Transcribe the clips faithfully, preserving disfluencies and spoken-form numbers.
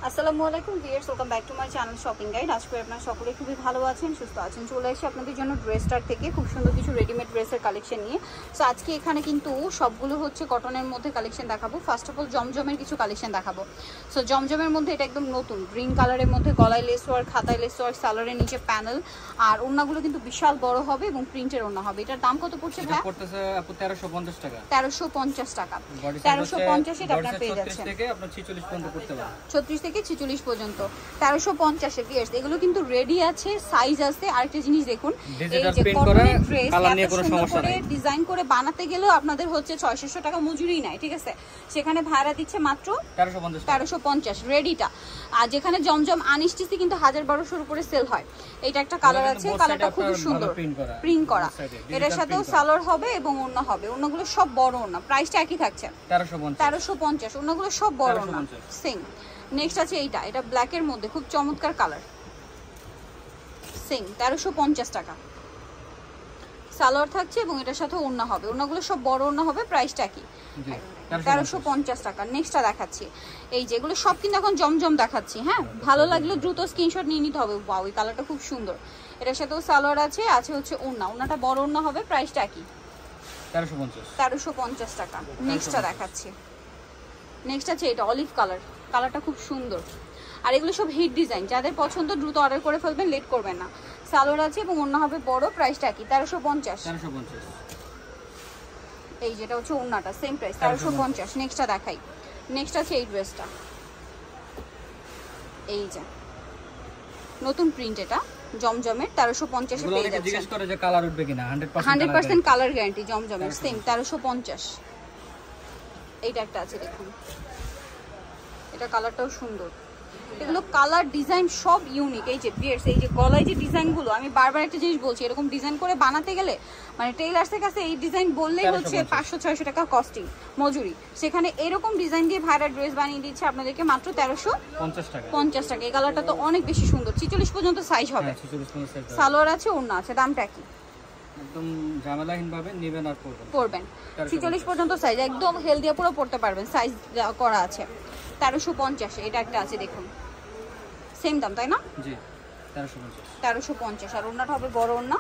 আসসালামু আলাইকুম viewers, welcome back to my channel shopping guide. আজকে আপনারা সকলে খুবই ভালো আছেন, সুস্থ আছেন। চলে এসে আপনাদের জন্য ড্রেসটার থেকে খুব সুন্দর কিছু রেডিমেড ড্রেসের কালেকশন নিয়ে। সো আজকে এখানে কিন্তু সবগুলো হচ্ছে কটনের মধ্যে কালেকশন দেখাবো। ফার্স্ট অফ অল জমজমের কিছু কালেকশন দেখাবো। সো জমজমের মধ্যে এটা একদম নতুন গ্রিন কালারের মধ্যে গলায় লেস ওয়ার্ক, খাতায় লেস ওয়ার্ক, সালোয়ারের নিচে প্যানেল, আর ওড়নাগুলো কিন্তু বিশাল বড় হবে এবং প্রিন্টের ওড়না হবে। এটার দাম কত পড়ছে ভাই? এটা পড়তেছে আপু তেরোশো পঞ্চাশ টাকা। তেরোশো পঞ্চাশ টাকা। তেরোশো পঞ্চাশ এটা আপনারা পেয়ে যাচ্ছেন। থেকে আপনারা ছেচল্লিশ পর্যন্ত করতে পারেন। ছত্রিশ থেকে ছেচল্লিশ পর্যন্ত তেরোশো পঞ্চাশ এ ভিউয়ার্স, এগুলো কিন্তু রেডি আছে, সাইজ আছে। আরেকটা জিনিস দেখুন, এই যে কটনের ড্রেস এত সুন্দর করে ডিজাইন করে বানাতে গেলেও আপনাদের হচ্ছে ছয়শো টাকা মজুরি নাই, ঠিক আছে? সেখানে ভাড়া দিচ্ছে মাত্র তেরোশো পঞ্চাশ রেডিটা। আর যেখানে জমজম আনস্টিচি কিন্তু হাজার বারোশোর উপরে সেল হয়। এটা একটা কালার আছে, কালারটা খুব সুন্দর প্রিন্ট করা। এটার সাথেও সালোয়ার হবে এবং ওড়না হবে। ওড়নাগুলো সব বড় ওড়না, প্রাইসটা একই থাকছে তেরোশো পঞ্চাশ। ওড়নাগুলো সব বড় ওড়না সেম। নেক্সট আছে এইটা, এটা ব্ল্যাকের মধ্যে খুব চমৎকার কালার, সেম তেরোশো পঞ্চাশ টাকা। সালোয়ার থাকছে এবং এটার সাথে ওড়না হবে। ওড়নাগুলো সব বড় ওড়না হবে, প্রাইসটা কি তেরোশো পঞ্চাশ টাকা। নেক্সটটা দেখাচ্ছি, এই যেগুলো সব কিন্তু এখন জমজম দেখাচ্ছি। হ্যাঁ, ভালো লাগলে দ্রুত স্ক্রিনশট নিয়ে নিতে হবে। ওয়াও, এই কালারটা খুব সুন্দর। এটার সাথেও সালোয়ার আছে, আছে হচ্ছে ওড়না। ওড়নাটা বড় ওড়না হবে, প্রাইসটা কি তেরোশো পঞ্চাশ টাকা। নেক্সটটা দেখাচ্ছি, নেক্সট আছে এটা অলিভ কালার। কালারটা খুব সুন্দর। আর এগুলো সব হিট ডিজাইন, যাদের পছন্দ দ্রুত অর্ডার করে ফেলবেন, লেট করবেন না। সালোয়ার আছে এবং ওড়না হবে বড়, প্রাইসটা কি তেরোশো পঞ্চাশ। এই যেটা হচ্ছে ওড়নাটা, সেম প্রাইস তেরোশো পঞ্চাশ। নেক্সটটা দেখাই, নেক্সট আছে এই ড্রেসটা, এই যে নতুন প্রিন্ট, এটা জমজমের তেরোশো পঞ্চাশে পেয়ে যাচ্ছে। জিজ্ঞেস করে যে কালার উঠবে কিনা, হান্ড্রেড পার্সেন্ট কালার গ্যারান্টি জমজমের, সেম তেরোশো পঞ্চাশ। এইটা একটা আছে দেখুন, এটা কালারটাও সুন্দর। এগুলো কালার ডিজাইন সব ইউনিক। এই যে বিয়ার্স, এই যে গলায় যে ডিজাইনগুলো, আমি বারবার একটা জিনিস বলছি, এরকম ডিজাইন করে বানাতে গেলে মানে টেইলার্সের কাছে এই ডিজাইন বললেই হচ্ছে পাঁচশো ছয়শো টাকা কস্টিং মজুরি। সেখানে এরকম ডিজাইন দিয়ে ভাইরা ড্রেস বানিয়ে দিচ্ছে আপনাদেরকে মাত্র তেরোশো পঞ্চাশ টাকা। এই কালারটা তো অনেক বেশি সুন্দর। ছিচল্লিশ পর্যন্ত সাইজ হবে, সালোয়ার আছে, ওড়না আছে। দামটা কি? একদম ঝামেলাহীন ভাবে নেবেন আর পরবেন পরবেন ছিচল্লিশ পর্যন্ত সাইজ, একদম হেলদি পুরো পড়তে পারবেন, সাইজ করা আছে। তেরোশো পঞ্চাশ এটা একটা আছে দেখুন, সেম দাম তাই না? জি, তেরোশো পঞ্চাশ। তেরোশো পঞ্চাশ। আর ওড়নাটা হবে বড় ওড়না।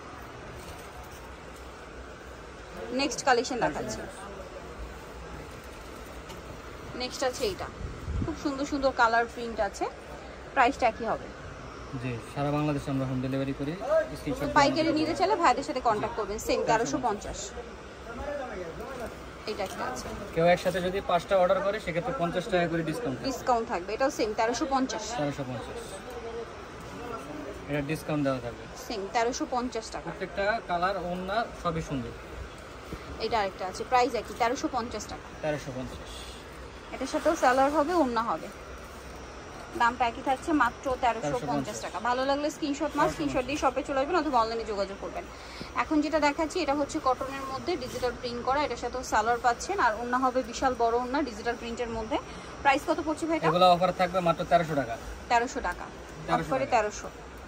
নেক্সট কালেকশন দেখাচ্ছি, নেক্সট আছে এইটা, খুব সুন্দর সুন্দর কালার প্রিন্ট আছে। প্রাইসটা কি হবে? জি, সারা বাংলাদেশে আমরা হোম ডেলিভারি করি। স্ক্রিনশট পাইকারি নিতে চাইলে ভাইদের সাথে কন্টাক্ট করবেন, সেম তেরোশো পঞ্চাশ। এটা একটা আছে, কেউ একসাথে যদি পাঁচটা অর্ডার করে সেক্ষেত্রে পঞ্চাশ টাকা করে ডিসকাউন্ট ডিসকাউন্ট থাকবে। এটাও সেম তেরোশো পঞ্চাশ। তেরোশো পঞ্চাশ এটা ডিসকাউন্ট দেওয়া থাকবে, সেম তেরোশো পঞ্চাশ টাকা। প্রত্যেকটা কালার ওড়না সবই সুন্দর। এটা আরেকটা আছে, প্রাইস একই তেরোশো পঞ্চাশ টাকা। তেরোশো পঞ্চাশ। এটার সাথেও সালোয়ার হবে, ওড়না হবে। দামটা একই থাকছে মাত্র তেরোশো পঞ্চাশ টাকা। ভালো লাগলে স্ক্রিনশট মাস স্ক্রিনশট দিয়ে শপে চলে আসবেন অথবা অনলাইনে যোগাযোগ করবেন। এখন যেটা দেখাচ্ছি এটা হচ্ছে কটনের মধ্যে ডিজিটাল প্রিন্ট করা। এটার সাথে সালোয়ার পাচ্ছেন আর ওড়না হবে বিশাল বড় ওড়না ডিজিটাল প্রিন্টের মধ্যে। প্রাইস কত পড়ছে ভাই? এগুলো অফার থাকবে মাত্র তেরোশো টাকা। তেরোশো টাকা অফারে তেরোশো।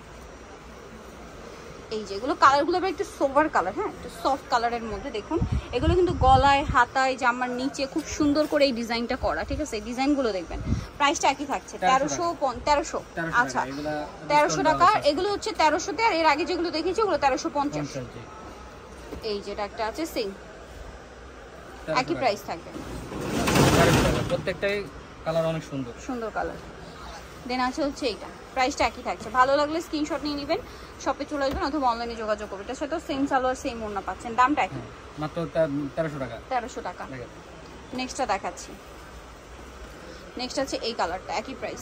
এই যে এগুলো কালারগুলো একটু সোভার কালার, হ্যাঁ একটু সফট কালারের মধ্যে দেখুন। এগুলো কিন্তু গলায়, হাতায়, জামার নিচে খুব সুন্দর করে এই ডিজাইনটা করা, ঠিক আছে? এই ডিজাইনগুলো দেখবেন। প্রাইসটা একই থাকছে তেরোশো তেরোশো। আচ্ছা, তেরোশো টাকা। এগুলো হচ্ছে তেরোশোতে, আর এর আগে যেগুলো দেখেছি ওগুলো তেরোশো পঞ্চাশ। এই যেটা একটা আছে সেম, একই প্রাইস থাকবে। প্রত্যেকটাই কালার অনেক সুন্দর সুন্দর কালার। দেন আছে হচ্ছে এইটা, প্রাইসটা একই থাকছে। ভালো লাগলে স্ক্রিনশট নিয়ে নেবেন, শপে চলে আসবেন অথবা অনলাইনে যোগাযোগ করবেন। এটার সাথেও সেম সালোয়ার সেম ওড়না পাচ্ছেন। দামটা একই মাত্র তেরোশো টাকা। তেরোশো টাকা। নেক্সটটা দেখাচ্ছি, নেক্সট আছে এই কালারটা, একই প্রাইস,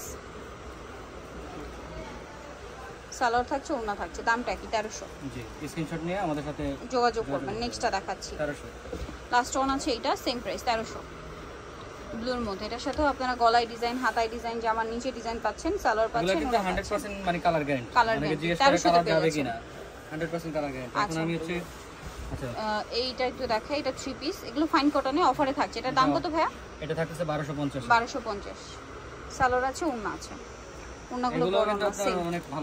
সালোয়ার থাকছে, ওড়না থাকছে। দামটা একই তেরোশো। জি, স্ক্রিনশট নিয়ে আমাদের সাথে যোগাযোগ করবেন। নেক্সটটা দেখাচ্ছি, তেরোশো। লাস্ট ওয়ান আছে এইটা, সেম প্রাইস তেরোশো, ব্লুর মধ্যে। এটার সাথেও আপনারা গলায় ডিজাইন, হাতায় ডিজাইন, জামার নিচে ডিজাইন পাচ্ছেন, সালোয়ার পাচ্ছেন। এগুলো কিন্তু একশো পার্সেন্ট মানে কালার গ্যারান্টি। কালার গ্যারান্টি তেরোশো টাকা যাবে কিনা একশো পার্সেন্ট কালার গ্যারান্টি। এখন আমি হচ্ছে আচ্ছা এইটা একটু দেখাই, এটা থ্রি পিস, এগুলো ফাইন কটনে অফারে থাকছে। এটার দাম কত ভাইয়া? এটা থাকছে বারোশো পঞ্চাশ। বারোশো পঞ্চাশ। সালোয়ার আছে, ওড়না আছে। ওড়নাগুলো কিন্তু আপনার অনেক ভালো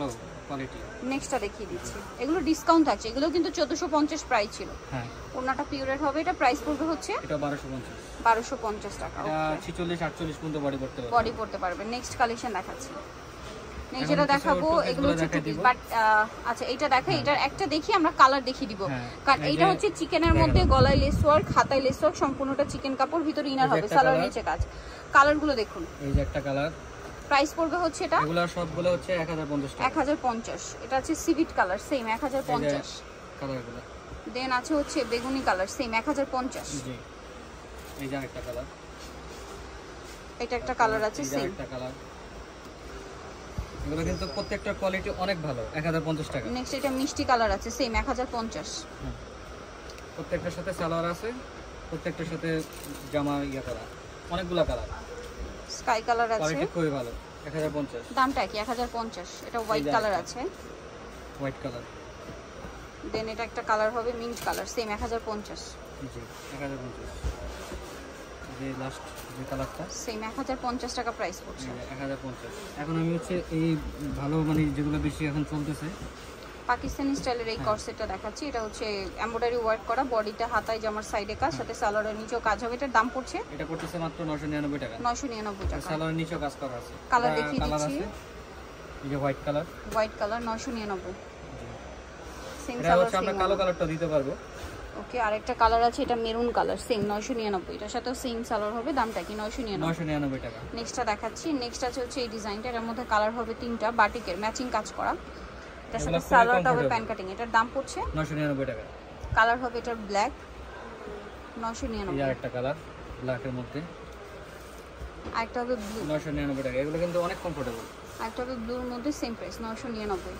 কোয়ালিটি। নেক্সটটা দেখিয়ে দিচ্ছি, এগুলো ডিসকাউন্ট থাকছে, এগুলো কিন্তু চোদ্দোশো পঞ্চাশ প্রাইস ছিল। হ্যাঁ ওনাটা পিওরের হবে, এটা প্রাইস পড়বে হচ্ছে এটা বারোশো পঞ্চাশ বারোশো পঞ্চাশ টাকা। এটা ছেচল্লিশ আটচল্লিশ পর্যন্ত বডি করতে পারবে, বডি পড়তে পারবে। নেক্সট কালেকশন দেখাচ্ছি, নেক্সট যেটা দেখাবো এগুলো হচ্ছে টু পিস, বাট আচ্ছা এইটা দেখাই, এটার একটা দেখি আমরা কালার দেখিয়ে দিব, কারণ এইটা হচ্ছে চিকেনের মধ্যে গলায় লেস ওয়ার্ক, হাতায় লেস ওয়ার্ক, সম্পূর্ণটা চিকেন কাপড়, ভিতরে ইনার হবে, সালোয়ার নিচে কাজ। কালারগুলো দেখুন, এই যে একটা কালার, প্রাইস পড়বে হচ্ছে এটা এগুলা সবগুলো হচ্ছে এক হাজার পঞ্চাশ টাকা, এক হাজার পঞ্চাশ। এটা হচ্ছে সিভিট কালার, সেম এক হাজার পঞ্চাশ। কালারগুলো দেন আছে হচ্ছে বেগুনি কালার, সেম এক হাজার পঞ্চাশ। জি এই যে একটা কালার, এটা একটা কালার আছে সেম একটা কালার। এগুলো কিন্তু প্রত্যেকটা কোয়ালিটি অনেক ভালো, এক হাজার পঞ্চাশ টাকা। নেক্সট এটা মিষ্টি কালার আছে, সেম এক হাজার পঞ্চাশ। প্রত্যেকটার সাথে সালোয়ার আছে, প্রত্যেকটার সাথে জামা ইয়া করা, অনেকগুলা কালার। স্কাই কালার আছে, কোয়ালিটি খুবই ভালো, এক হাজার পঞ্চাশ। দামটা কি? এক হাজার পঞ্চাশ। এটা হোয়াইট কালার আছে, হোয়াইট কালার। দেন এটা একটা কালার হবে মিন্ট কালার, সেম এক হাজার পঞ্চাশ। জি এক হাজার পঞ্চাশ। যে লাস্ট যে কালারটা সেম এক হাজার পঞ্চাশ টাকা প্রাইস পড়ছে, এক হাজার পঞ্চাশ। এখন আমি হচ্ছে এই ভালো মানে যেগুলো বেশি এখন চলতেছে পাকিস্তানি স্টাইলের এই কর্সেটটা দেখাচ্ছি। এটা হচ্ছে এমব্রয়ডারি ওয়ার্ক করা, বডিটা হাতায় জামার সাইডে কাজ, সাথে সালোয়ারের নিচেও কাজ হবে। এটার দাম পড়ছে, এটা পড়তেছে মাত্র নয়শো নিরানব্বই টাকা। নয়শো নিরানব্বই টাকা। সালোয়ারের নিচেও কাজ করা আছে। কালার দেখিয়ে দিচ্ছি, এই যে হোয়াইট কালার, হোয়াইট কালার নয়শো নিরানব্বই। সেম এটা হচ্ছে আমরা কালো কালারটা দিতে পারবো। ওকে, আরেকটা কালার আছে, এটা মেরুন কালার, সেম নয়শো নিরানব্বই। এটার সাথেও সেম সালোয়ার হবে, দামটা কি? নয়শো নিরানব্বই। নয়শো নিরানব্বই টাকা। নেক্সটটা দেখাচ্ছি, নেক্সট আছে হচ্ছে এই ডিজাইনটা, এর মধ্যে কালার হবে তিনটা, বাটিকের ম্যাচিং কাজ করা, এটার সাথে সালোয়ারটা হবে প্যান কাটিং। এটার দাম পড়ছে নয়শো নিরানব্বই টাকা। কালার হবে এটার ব্ল্যাক, নয়শো নিরানব্বই। আর একটা কালার ব্ল্যাকের মধ্যে, আরেকটা হবে ব্লু, নয়শো নিরানব্বই টাকা। এগুলো কিন্তু অনেক কমফোর্টেবল। আরেকটা হবে ব্লুর মধ্যে, সেম প্রাইস নয়শো নিরানব্বই।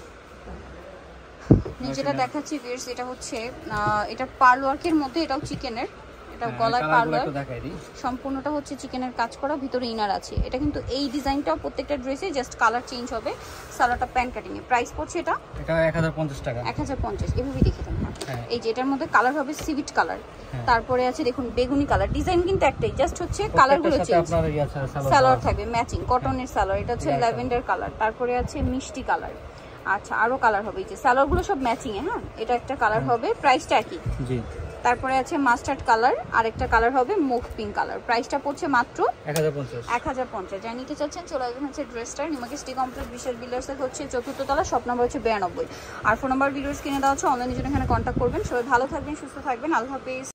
নিচেটা দেখাচ্ছি ভিউয়ার্স, এটা হচ্ছে এটা পার্ল ওয়ার্কের মধ্যে, এটাও চিকেনের, এটা গলায় পার্ল ওয়ার্ক, সম্পূর্ণটা হচ্ছে চিকেনের কাজ করা, ভিতরে ইনার আছে। এটা কিন্তু এই ডিজাইনটাও প্রত্যেকটা ড্রেসে জাস্ট কালার চেঞ্জ হবে, সালোয়ারটা প্যান কাটিং এ। প্রাইস পড়ছে এটা এটা এক হাজার পঞ্চাশ টাকা, এক হাজার পঞ্চাশ। এভাবেই দেখে দেন। এই যে এটার মধ্যে কালার হবে সিভিট কালার, তারপরে আছে দেখুন বেগুনি কালার। ডিজাইন কিন্তু একটাই, জাস্ট হচ্ছে কালারগুলো চেঞ্জ। সালোয়ার থাকবে ম্যাচিং কটনের সালোয়ার, এটা হচ্ছে ল্যাভেন্ডার কালার, তারপরে আছে মিষ্টি কালার। আচ্ছা আরো কালার হবে, এই যে সালোয়ারগুলো সব ম্যাচিং এ। হ্যাঁ এটা একটা কালার হবে, প্রাইসটা একই। জি। তারপরে আছে মাস্টার্ড কালার, আরেকটা কালার হবে মুভ পিঙ্ক কালার। প্রাইসটা পড়ছে মাত্র এক হাজার পঞ্চাশ। এক হাজার পঞ্চাশ। যা নিতে চাচ্ছেন চলে আসবেন হচ্ছে ড্রেসটার নিমাকে সিটি কমপ্লেক্স বিশাল বিল্ডার্স হচ্ছে চতুর্থ তলা, শপ নাম্বার হচ্ছে বিরানব্বই। আর ফোন নাম্বার ভিডিওস কিনে দেওয়া হচ্ছে, অনলাইনে জন্য এখানে কন্ট্যাক্ট করবেন। সবাই ভালো থাকবেন, সুস্থ থাকবেন, আল্লাহ হাফেজ।